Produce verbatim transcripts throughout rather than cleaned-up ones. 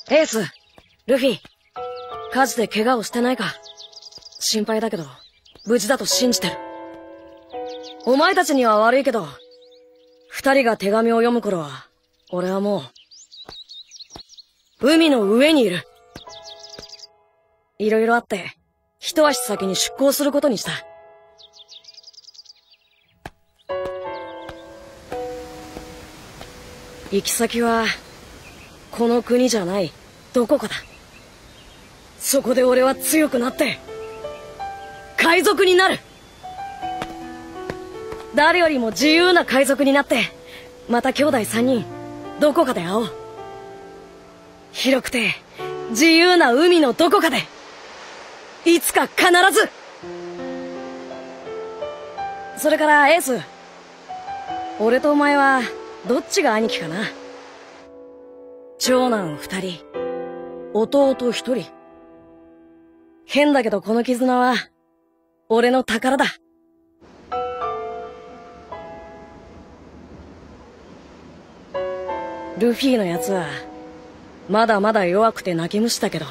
エース、ルフィ、火事で怪我をしてないか？心配だけど、無事だと信じてる。お前たちには悪いけど、二人が手紙を読む頃は、俺はもう、海の上にいる。いろいろあって、一足先に出港することにした。行き先は、この国じゃない、どこかだ。そこで俺は強くなって、海賊になる。誰よりも自由な海賊になって、また兄弟三人、どこかで会おう。広くて、自由な海のどこかで、いつか必ず。それからエース、俺とお前は、どっちが兄貴かな？長男二人、弟一人。変だけどこの絆は、俺の宝だ。ルフィのやつは、まだまだ弱くて泣き虫だけど。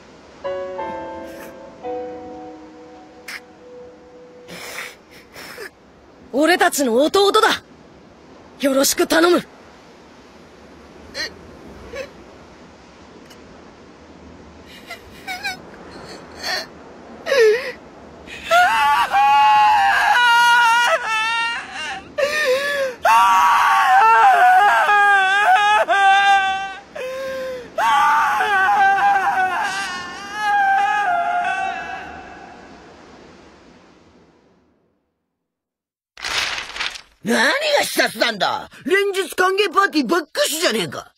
俺たちの弟だ！よろしく頼む！ 何が視察なんだ。連日歓迎パーティーばっかしじゃねえか。